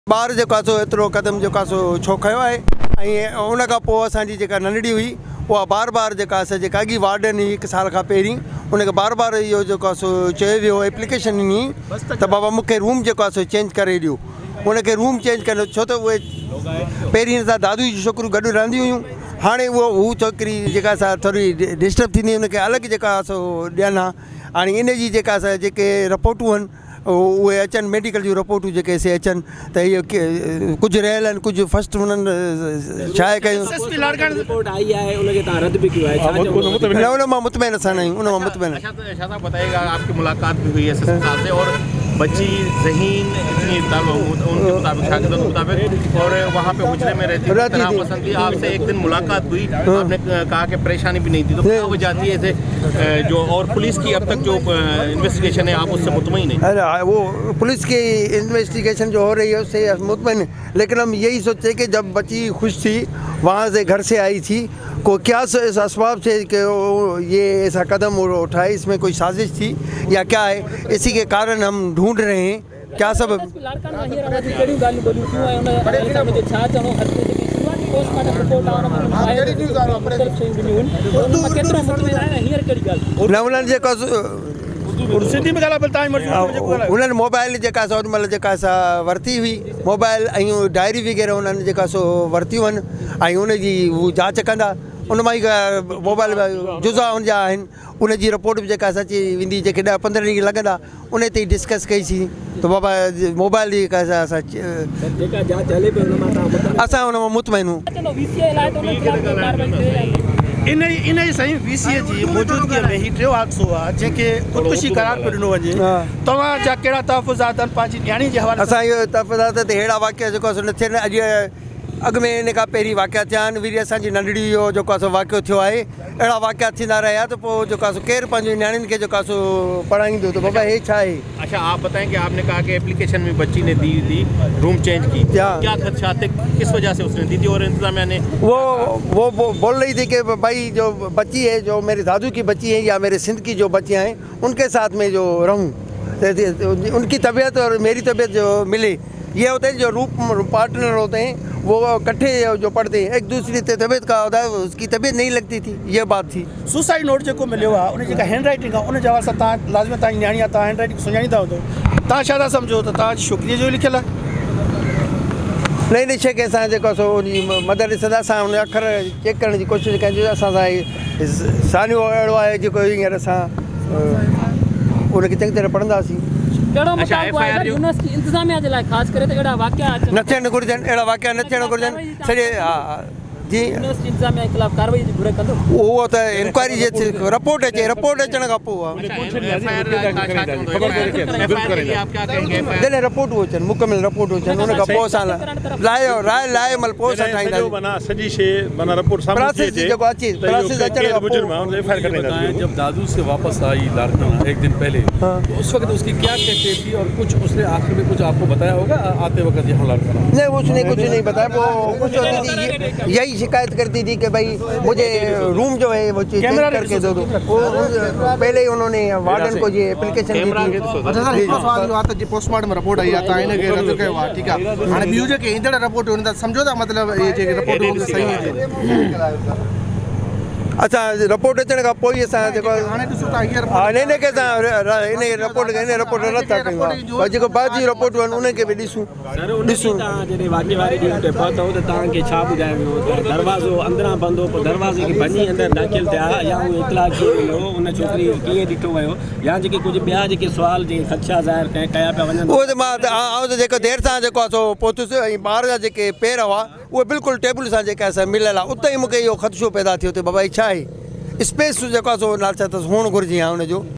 बार जो एतिरो कदम छो खयो आहे ऐं उन खां पोइ असांजी जेका नंढड़ी हुई उहा बार बार जेका अॻी वार्डन हुई 1 साल खां पहिरीं उनखे बार बार इहो चयो वियो एप्लीकेशन ॾिनी त बाबा मूंखे रूम चेंज करे ॾियो। उनखे रूम चेंज करे छो त उहे पहिरीं असां दादू जी छोकिरियूं गॾु रहंदियूं हुयूं। हाणे हू छोकिरी जेका थोरी डिस्टर्ब थींदी उनखे अलॻि ॾियनि हा। हाणे इन जी जेके रिपोर्टूं आहिनि उहे अचनि मेडिकल जूं रिपोर्टूं जेके से अचनि त इहो कुझु रहियल आहिनि कुझु फस्ट हुननि छा आहे कयूं न उन मां मुतमैन असां न आहियूं उन मां मुतमैन। बताइएगा आपकी मुलाकात भी हुई है साहब से और बच्ची ज़हीन इतनी उनके मुताबिक और वहाँ पे हुजरे में रहती पसंद थी। आपसे एक दिन मुलाकात हुई आपने कहा कि परेशानी भी नहीं थी तो क्या वजह थी ऐसे जो और पुलिस की अब तक जो इन्वेस्टिगेशन है आप उससे मुतमईन हैं? अरे वो पुलिस की इन्वेस्टिगेशन जो हो रही है उससे मुतमईन, लेकिन हम यही सोचे कि जब बच्ची खुश थी वहाँ से घर से आई थी को क्या इस असबाब से कि ये ऐसा कदम उठाए, इसमें कोई साजिश थी या क्या है, इसी के कारण हम ढूंढ रहे हैं क्या सब। उन्होंने मोबाइल वरती हुई मोबाइल डायरी वग़ैरह उन्होंने वरतियूं आहिनि उनजी जांच कंदा उन मां ई मोबाइल जुज़ा हुनजा आहिनि उनजी रिपोर्ट बि अची वेंदी जेके 10-15 ॾींहं लॻंदा उन ते डिस्कस कईसीं त बाबा मोबाइल जी असां उन मां मुतमईन हूं। इन साईं VCA जी मौजूदगी में ही टियों हादसो आहे जंहिंखे ख़ुदकुशी करार पियो ॾिनो वञे। तव्हांजा कहिड़ा तहफ़ुज़ात आहिनि पंहिंजी न्याणी जे हवाले? असां इहो तहफ़ुज़ात ते अहिड़ा वाक़िया न थियनि। अॻु में इन खां पहिरीं वाक़िया थिया आहिनि वीर असांजी नंढड़ी जो वाक़ियो थियो आहे अहिड़ा वाक़िया थींदा रहिया त पोइ केरु पंहिंजी न्याणियुनि खे पढ़ाईंदो त बाबा हे छा आहे। अच्छा आप बताएं कि आपने कहा कि एप्लीकेशन में बच्ची ने दी थी रूम चेंज की, क्या खदशात थे, किस वजह से उसने दी थी और इंतजामिया ने? वो बोल रही थी कि भाई जो बच्ची है जो मेरे दादू की बच्ची है या मेरे सिंध की जो बच्चियाँ हैं उनके साथ में जो रहूँ, उनकी तबीयत और मेरी तबीयत जो मिले। ये होते हैं जो पार्टनर होते हैं वो इकट्ठे जो पढ़ते हैं एक दूसरी तबीयत का होता है उसकी तबीयत नहीं लगती थी, ये बात थी। सुसाइड नोट जो मिलो है उन हैंड राइटिंग है उन जवाब से लाजमी तव्हांजी न्याणी आहे हैंड राइटिंग सुञाणींदा हूंदो तव्हां छा था सम्झो त तव्हांजी छोकिरीअ जो लिखियल आहे? नहीं ॾिसे कि असां उन मदद ॾिसंदा असां उन अखर चेक करण जी कोशिशि कयूं असां सानियो अहिड़ो आहे जेको हींअर असां उनखे चङी तरह पढ़ंदासीं। इंतजामिया जे लाइ ख़ासि करे त अहिड़ा वाक़िया न थियणु घुरिजनि, अहिड़ा वाक़िया न थियणु घुरिजनि सॼे। जी इंतजामिया जे ख़िलाफ़ कार्रवाई जी घुरे कंदो उहो त इंक्वायरी जे रिपोर्ट अचे रिपोर्ट अचण खां पोइ जॾहिं रिपोर्टूं अचनि मुकमिल रिपोर्टूं अचनि उन खां पोइ असां लाइ महिल पोइ असां ठाहींदासीं प्रोसेस जेको अचे प्रोसेस अचण खां पोइ। जब दादू से वापस आई लाड़काना एक दिन पहले उस वक्त उसकी क्या कैफियत थी और कुछ उसने आखिर में कुछ आपको बताया होगा आते वक्त यहाँ लाड़काना? नहीं उसने कुछ नहीं बताया, वो कुछ होती थी यही शिकायत करती थी कि भाई मुझे रूम जो है वो चेंज करके दो। पहले ही उन्होंने वार्डन को ये एप्लीकेशन दी थी। पोस्टमार्टम रिपोर्ट आई आहे तव्हां हिनखे रद्द कयो आहे, ठीकु आहे। हाणे ॿियूं जेके ईंदड़ रिपोर्ट हुन त सम्झो था मतिलबु इहे जेके रिपोर्ट सही आहिनि। अच्छा रिपोर्ट अचण खां पोइ असां जेको इन खे असां इन रिपोर्ट रद्द था कयूं जेको बाद जी रिपोर्टूं आहिनि उनखे बि ॾिसूं। जॾहिं वाक़ई वारे ॾींहं ते पहुतो त तव्हांखे छा ॿुधायो वियो त दरवाज़ो अंदरां बंदि हो पोइ दरवाज़े खे भञी अंदरि दाख़िल थिया या उहो इतलाह कयो वियो उन छोकिरी कीअं ॾिठो वियो या जेके कुझु ॿिया जेके सुवाल जेके ख़दशा ज़ाहिर कया पिया वञनि उहो त मां त जेको देरि सां जेको आहे पहुतुसि ऐं ॿार जा जेके पेर हुआ उहे बिल्कुलु टेबल सां जेके असां मिलियल आहे उते ई मूंखे इहो ख़दशो पैदा थियो त बाबा छा आहे स्पेस जेको आहे सो नाल छा अथसि हुअणु घुरिजे आहे हुनजो।